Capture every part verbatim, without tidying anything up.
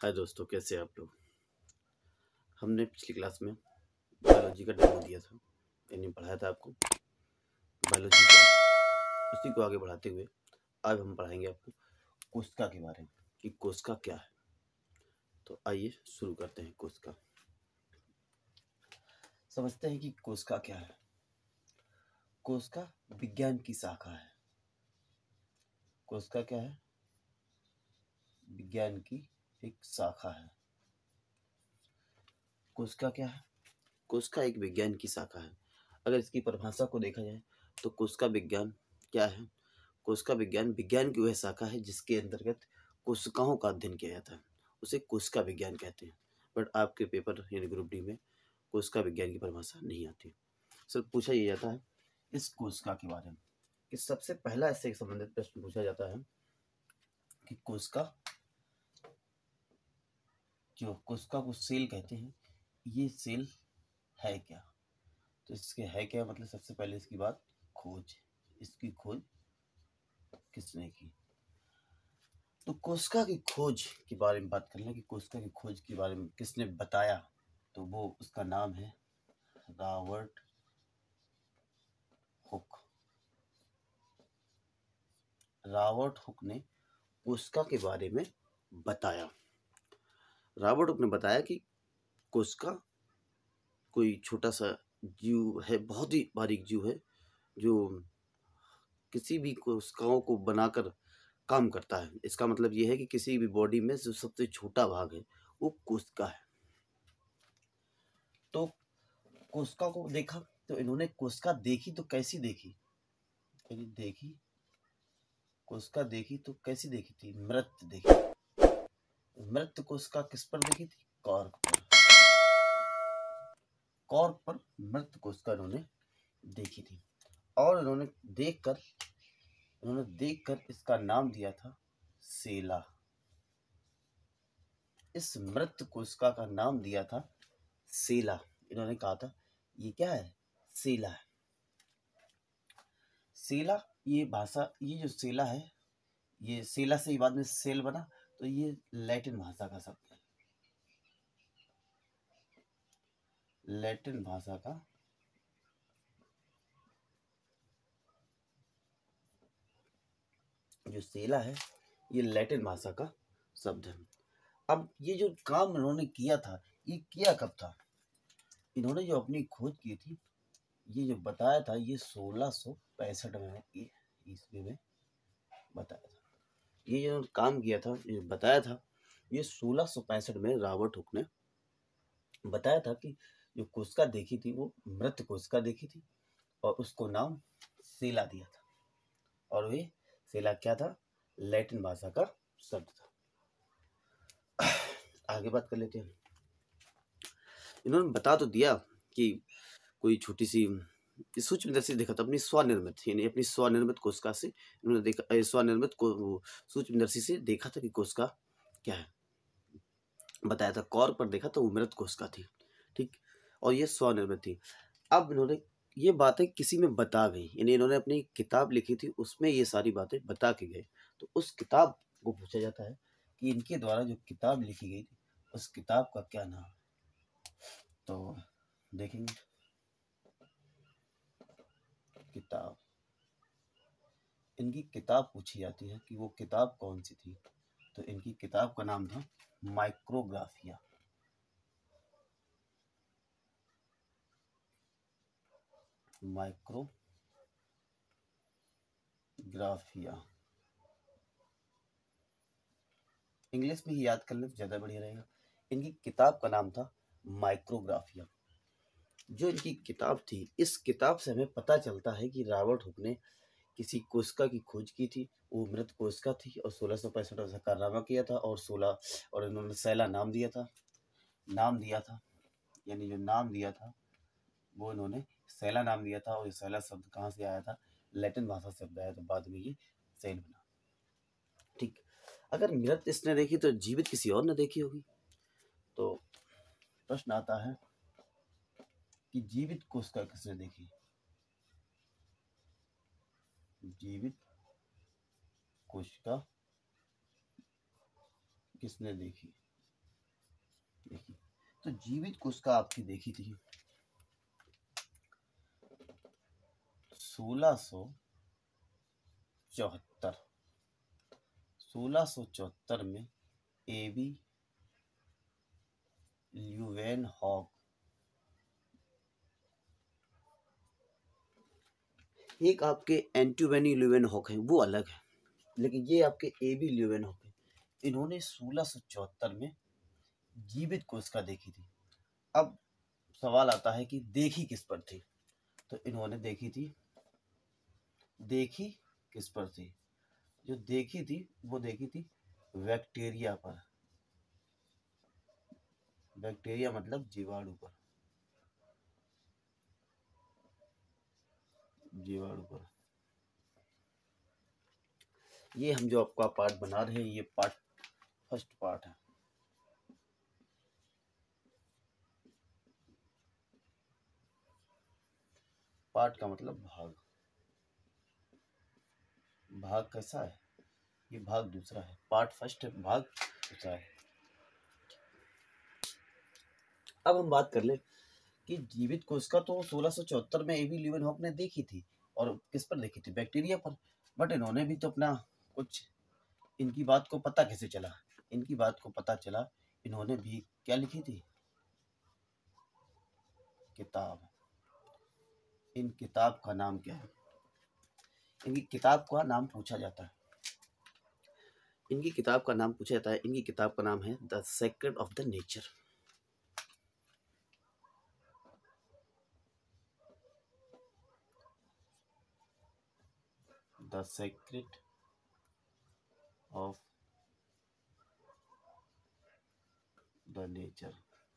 हाय दोस्तों, कैसे हैं आप लोग। हमने पिछली क्लास में बायोलॉजी का डेमो दिया था, यानी पढ़ाया था आपको बायोलॉजी का। उसी को आगे बढ़ाते हुए आज हम पढ़ाएंगे आपको कोशिका के बारे में कि कोशिका क्या है। तो आइए शुरू करते हैं। कोशिका समझते हैं कि कोशिका क्या है। कोशिका विज्ञान की शाखा है। कोशिका क्या है? विज्ञान की एक शाखा है। कोशिका क्या है? कोशिका एक विज्ञान की शाखा है। अगर इसकी परिभाषा को देखा जाए तो कोशिका विज्ञान क्या है? कोशिका विज्ञान विज्ञान की वह शाखा है जिसके अंतर्गत कोशिकाओं का अध्ययन किया जाता है, उसे कोशिका विज्ञान कहते हैं। बट आपके पेपर यानी ग्रुप डी में कोशिका विज्ञान की परिभाषा नहीं आती। सिर्फ पूछा ये जाता है इस कोशिका के बारे में कि सबसे पहला इससे संबंधित प्रश्न पूछा जाता है कि कोशिका, जो कोशिका को सेल कहते हैं, ये सेल है क्या? तो इसके है क्या मतलब सबसे पहले इसकी बात खोज, इसकी खोज किसने की? तो कोशिका की खोज के बारे में बात कर लें कि कोशिका की खोज के बारे में किसने बताया, तो वो उसका नाम है रॉबर्ट हुक। रॉबर्ट हुक ने कोशिका के बारे में बताया। रॉबर्ट हुक ने बताया कि कोशिका कोई छोटा सा जीव है, बहुत ही बारीक जीव है, जो किसी भी कोशिकाओं को बनाकर काम करता है। इसका मतलब यह है कि किसी भी बॉडी में जो सबसे छोटा भाग है वो कोशिका है। तो कोशिका को देखा तो इन्होंने कोशिका देखी तो कैसी देखी? यदि देखी कोशिका देखी तो कैसी देखी थी? मृत देखी। मृत कोशिका किस पर देखी थी? कॉर्क पर। कॉर्क पर मृत कोशिका इन्होंने देखी थी और इन्होंने देखकर इन्होंने देखकर इसका नाम दिया था सेला। इस मृत कोशिका का नाम दिया था सेला। इन्होंने कहा था ये क्या है? सेला है। सेला ये भाषा, ये जो सेला है, ये सेला से बाद में सेल बना, तो ये लैटिन भाषा का शब्द है। लैटिन भाषा का जो सेला है ये लैटिन भाषा का शब्द है। अब ये जो काम इन्होंने किया था, ये किया कब था? इन्होंने जो अपनी खोज की थी, ये जो बताया था, ये सोलह सौ पैंसठ में ईस्वी में बताया था। ये जो काम किया था, ये बताया था, ये सोलह सौ पैंसठ में रॉबर्ट हुक ने बताया था कि जो कोशिका देखी थी वो मृत कोशिका देखी थी और उसको नाम सेला दिया था। और वे सेला क्या था? लैटिन भाषा का शब्द था। आगे बात कर लेते हैं। इन्होंने बता तो दिया कि कोई छोटी सी सूक्ष्मदर्शी देखा था, अपनी स्वनिर्मित यानी अपनी स्वनिर्मित कोशिका से इन्होंने देखा, स्वनिर्मित को सूक्ष्मदर्शी से देखा था कि कोशिका क्या है। बताया था कॉर्क पर देखा तो वो मृत कोशिका थी, ठीक, और ये स्वनिर्मित थी। अब इन्होंने ये बातें किसी में बता गई, यानी इन्होंने अपनी किताब लिखी थी, उसमें ये सारी बातें बता के गए। तो उस किताब को पूछा जाता है कि इनके द्वारा जो किताब लिखी गई थी उस किताब का क्या नाम है। तो देखेंगे किताब, इनकी किताब पूछी जाती है कि वो किताब कौन सी थी। तो इनकी किताब का नाम था माइक्रोग्राफिया। माइक्रोग्राफिया इंग्लिश में ही याद कर लें तो ज़्यादा बढ़िया रहेगा। इनकी किताब का नाम था माइक्रोग्राफिया। जो इनकी किताब थी, इस किताब से हमें पता चलता है कि रॉबर्ट हुक ने किसी कोशिका की खोज की थी, वो मृत कोशिका थी और सोलह सौ पैंसठ में कारनामा किया था और सोलह और इन्होंने सेला नाम दिया था नाम दिया था यानी जो नाम दिया था वो इन्होंने सेला नाम दिया था। और ये सेला शब्द कहाँ से आया था? लैटिन भाषा से आया था, बाद में ये सेल बना, ठीक। अगर मृत इसने देखी तो जीवित किसी और ने देखी होगी। तो प्रश्न आता है कि जीवित कोशिका किसने देखी? जीवित कोशिका किसने देखी? तो जीवित कोशिका आपकी देखी थी सोलह सौ चौहत्तर सोलह सौ चौहत्तर में एबी ल्यूवेनहॉक एक आपके एंटोनी ल्यूवेनहॉक है वो अलग है, लेकिन ये आपके एबी ल्यूवेनहॉक है। इन्होंने सोलह सौ चौहत्तर में जीवित कोशिका देखी थी। अब सवाल आता है कि देखी किस पर थी, तो इन्होंने देखी थी देखी किस पर थी जो देखी थी वो देखी थी बैक्टीरिया पर। बैक्टीरिया मतलब जीवाणु पर, जीवाणु पर। ये हम जो आपका पार्ट बना रहे हैं ये पार्ट फर्स्ट पार्ट है। पार्ट का मतलब भाग। भाग कैसा है, ये भाग दूसरा है। पार्ट फर्स्ट है, भाग दूसरा है। अब हम बात कर ले कि जीवित कोशिका तो सोलह सौ चौहत्तर में एबी ल्यूवेनहॉक ने देखी थी, और किस पर देखी थी, बैक्टीरिया पर। बट इन्होंने भी तो अपना कुछ, इनकी बात को पता कैसे चला, इनकी बात को पता चला इन्होंने भी क्या लिखी थी, किताब। इन किताब का नाम क्या है, इनकी किताब का नाम पूछा जाता है, इनकी किताब का नाम पूछा जाता है इनकी किताब का नाम है the secret of the nature. The secret of the nature,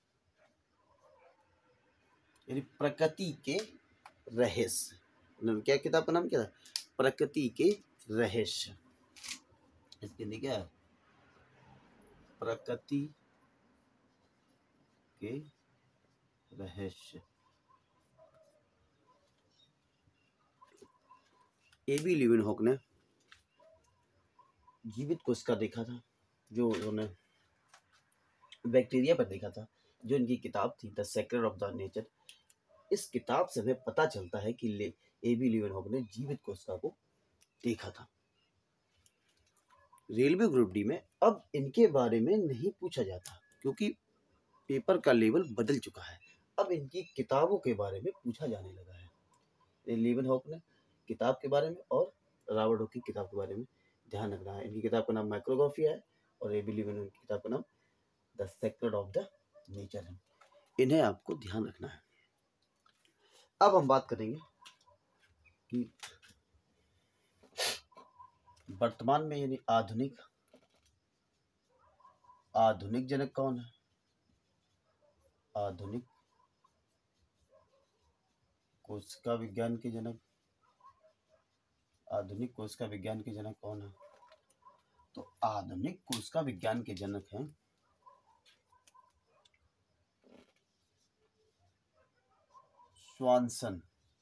यानी प्रकृति के रहस्य। क्या किताब का नाम क्या था, प्रकृति के रहस्य। इसके लिए क्या है, प्रकृति के रहस्य। एबी ल्यूवेनहॉक ने जीवित कोशिका देखा था, जो उन्होंने बैक्टीरिया पर देखा था, जो इनकी किताब थी the secret of the nature. इस किताब से हमें पता चलता है कि ले एबी ल्यूवेनहॉक ने जीवित कोशिका को देखा था। रेलवे ग्रुप डी में अब इनके बारे में नहीं पूछा जाता, क्योंकि पेपर का लेवल बदल चुका है। अब इनकी किताबों के बारे में पूछा जाने लगा है। ल्यूवेनहॉक ने किताब के बारे में और रॉबर्ट हुक की किताब के बारे में ध्यान रखना है। इनकी किताब का नाम माइक्रोग्राफी है और एबी ल्यूवेनहॉक की किताब का नाम the secret of the nature है। इन्हें आपको ध्यान रखना है। अब हम बात करेंगे कि वर्तमान में यानी आधुनिक आधुनिक जनक कौन है। आधुनिक कोशिका विज्ञान के जनक, आधुनिक कोशिका विज्ञान के जनक कौन है, तो आधुनिक कोशिका विज्ञान के जनक हैं स्वानसन।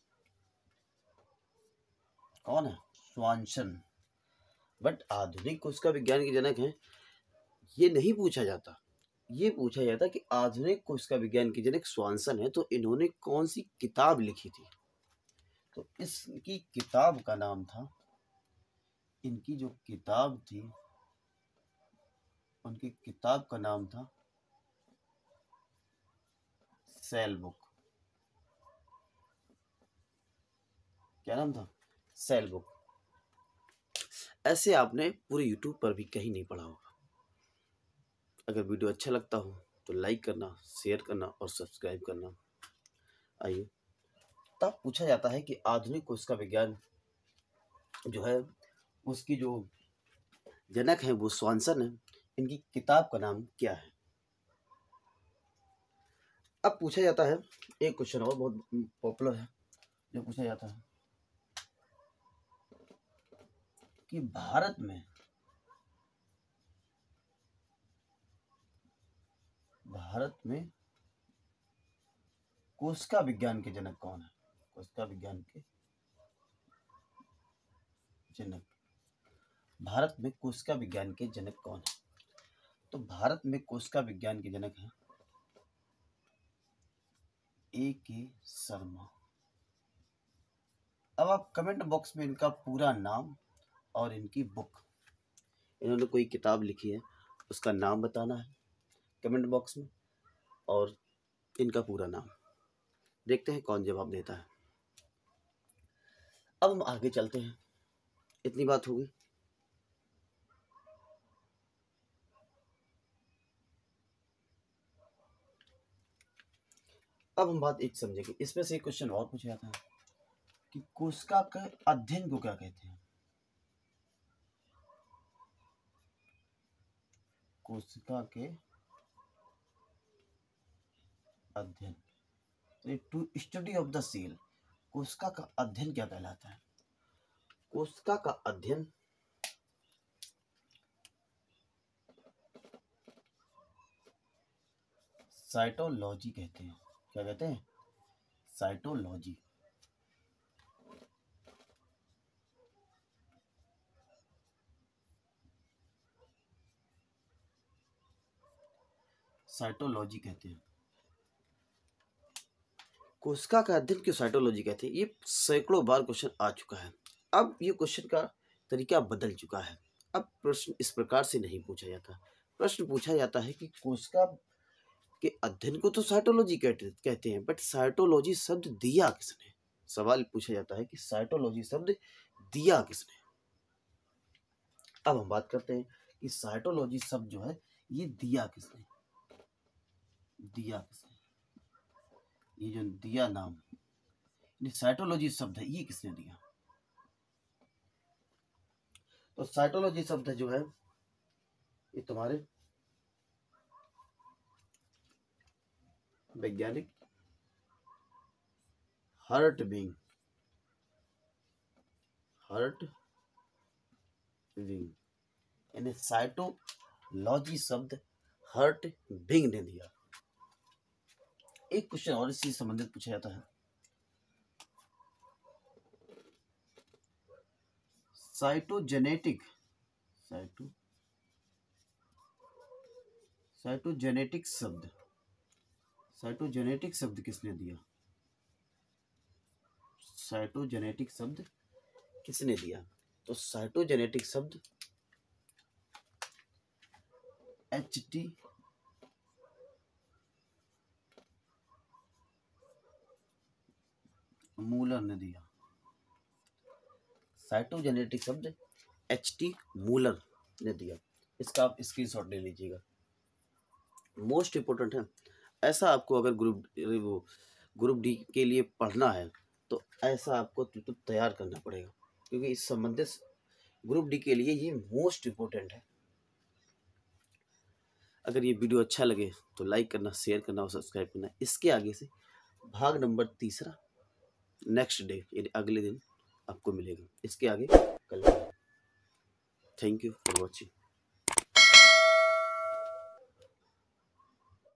कौन है, स्वानसन। बट आधुनिक कोशिका विज्ञान के जनक हैं ये नहीं पूछा जाता, ये पूछा जाता कि आधुनिक कोशिका विज्ञान के जनक स्वानसन है, तो इन्होंने कौन सी किताब लिखी थी। तो इसकी किताब का नाम था, इनकी जो किताब थी उनकी किताब का नाम था सेल बुक। क्या नाम था, सेल बुक। ऐसे आपने पूरे यूट्यूब पर भी कहीं नहीं पढ़ा होगा। अगर वीडियो अच्छा लगता हो तो लाइक करना, शेयर करना और सब्सक्राइब करना। आइए, तब पूछा जाता है कि आधुनिक कोशिका विज्ञान जो है उसकी जो जनक है वो स्वानसन है, इनकी किताब का नाम क्या है। अब पूछा जाता है एक क्वेश्चन और बहुत पॉपुलर है, जो पूछा जाता है कि भारत में भारत में कोशिका विज्ञान के जनक कौन है। कोशिका विज्ञान के जनक, भारत में कोशिका विज्ञान के जनक कौन है। तो भारत में कोशिका विज्ञान के जनक हैं ए के शर्मा। अब आप कमेंट बॉक्स में इनका पूरा नाम और इनकी बुक, इन्होंने कोई किताब लिखी है उसका नाम बताना है कमेंट बॉक्स में, और इनका पूरा नाम। देखते हैं कौन जवाब देता है। अब हम आगे चलते हैं, इतनी बात होगी। अब हम बात एक समझेंगे, इसमें से एक क्वेश्चन और पूछा जाता है कि कोशिका के अध्ययन को क्या कहते हैं। कोशिका के अध्ययन, to study of the cell, कोशिका का अध्ययन क्या कहलाता है। कोशिका का अध्ययन साइटोलॉजी कहते हैं। क्या कहते हैं? साइटोलॉजी। साइटोलॉजी कहते हैं। कोशिका का अध्ययन क्यों साइटोलॉजी कहते हैं, ये सैकड़ों बार क्वेश्चन आ चुका है। अब ये क्वेश्चन का तरीका बदल चुका है। अब प्रश्न इस प्रकार से नहीं पूछा जाता। प्रश्न पूछा जाता है कि कोशिका के अध्ययन को तो साइटोलॉजी कहते कहते हैं, बट साइटोलॉजी शब्द दिया किसने। सवाल पूछा जाता है कि साइटोलॉजी शब्द दिया किसने। अब हम बात करते हैं कि साइटोलॉजी शब्द जो है ये दिया किसने, दिया किसने, ये जो दिया नाम, ये साइटोलॉजी शब्द है ये किसने दिया। तो साइटोलॉजी शब्द जो है ये तुम्हारे वैज्ञानिक हर्ट बिंग, हर्ट बिंग, यानी साइटोलॉजी शब्द हर्ट बिंग ने दिया। एक क्वेश्चन और इससे संबंधित पूछा जाता है, साइटोजेनेटिक, साइटो साइटोजेनेटिक शब्द, साइटोजेनेटिक शब्द किसने दिया। साइटोजेनेटिक शब्द किसने दिया। तो साइटोजेनेटिक शब्द एच टी मूलर ने दिया। साइटोजेनेटिक शब्द एच टी मूलर ने दिया। इसका आप स्क्रीनशॉट ले लीजिएगा, मोस्ट इम्पोर्टेंट है। ऐसा आपको अगर ग्रुप वो ग्रुप डी के लिए पढ़ना है तो ऐसा आपको तो तैयार करना पड़ेगा, क्योंकि इस संबंधित ग्रुप डी के लिए ये मोस्ट इम्पोर्टेंट है। अगर ये वीडियो अच्छा लगे तो लाइक करना, शेयर करना और सब्सक्राइब करना। इसके आगे से भाग नंबर तीसरा नेक्स्ट डे यानी अगले दिन आपको मिलेगा। इसके आगे कल। Thank you for watching.